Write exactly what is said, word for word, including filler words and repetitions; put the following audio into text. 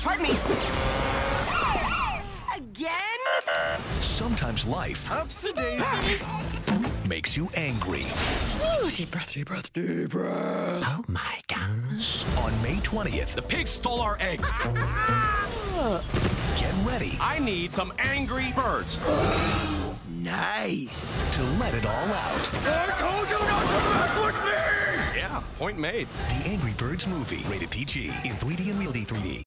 Pardon me. Again? Sometimes life Upsie-daisy. makes you angry. Ooh, deep breath, deep breath, deep breath. Oh, my gosh. On May twentieth, The pig stole our eggs. get ready I need some angry birds. Nice. to let it all out. I told you not to mess with me! Yeah, point made. The Angry Birds movie, rated P G, in three D and Real D three D.